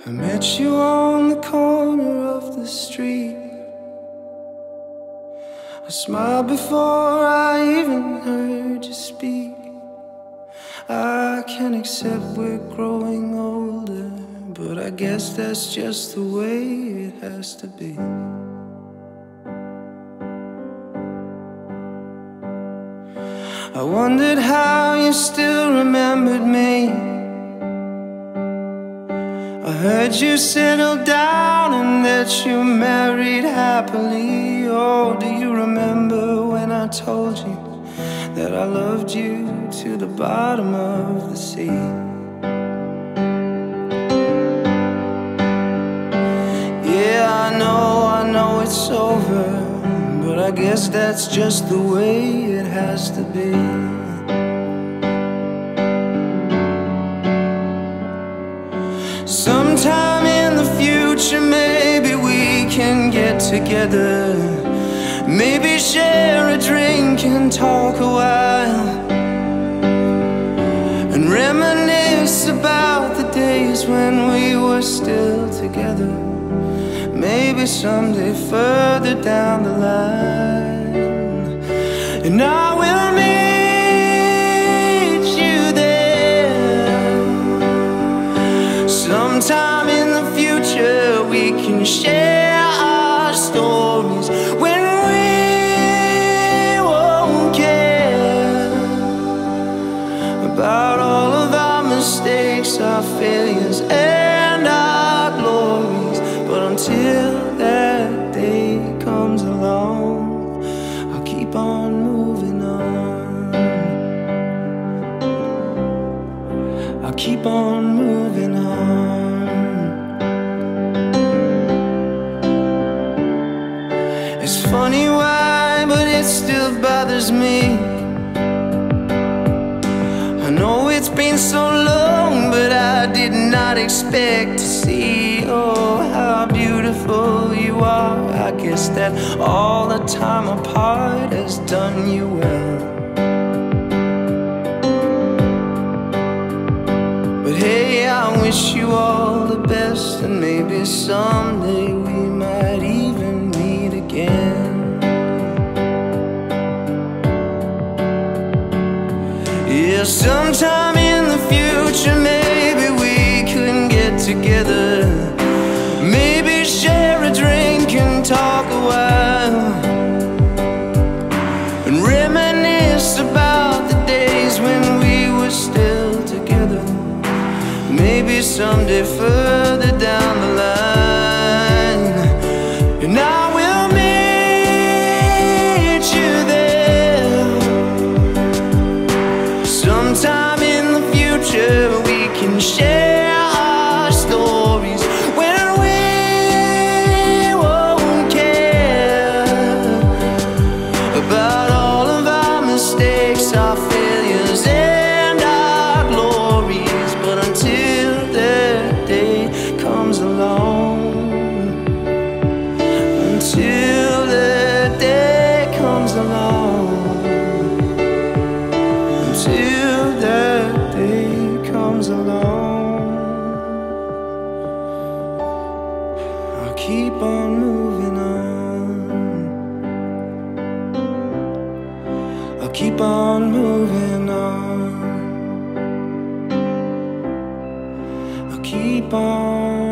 I met you on the corner of the street. I smiled before I even heard you speak. I can accept we're growing older, but I guess that's just the way it has to be. I wondered how you still remembered me. I heard you settled down and that you married happily. Oh, do you remember when I told you that I loved you to the bottom of the sea? Yeah, I know it's over, but I guess that's just the way it has to be. Sometime in the future, maybe we can get together. Maybe share a drink and talk a while, and reminisce about the days when we were still together. Maybe someday further down the line, and I will meet you there. Sometime in the future we can share our stories when we won't care about all of our mistakes, our failures and our glories. But until that day comes along, I'll keep on moving on. I'll keep on moving on. It's funny why, but it still bothers me. I know it's been so long, but I did not expect to see, oh, how beautiful you are. I guess that all the time apart has done you well. But hey, I wish you all the best, and maybe someday we might even meet again. Yeah, sometime in the future, maybe we can get together. Maybe share a drink and talk a while, and reminisce about the days when we were still together. Maybe someday further down the line, and I will meet you there. Sometime in the future we can share our stories when we won't care about all of our mistakes, our failures and our glories. But until that day comes along, until that day comes along, until that day comes along, I'll keep on moving on. I'll keep on moving on. I'll keep on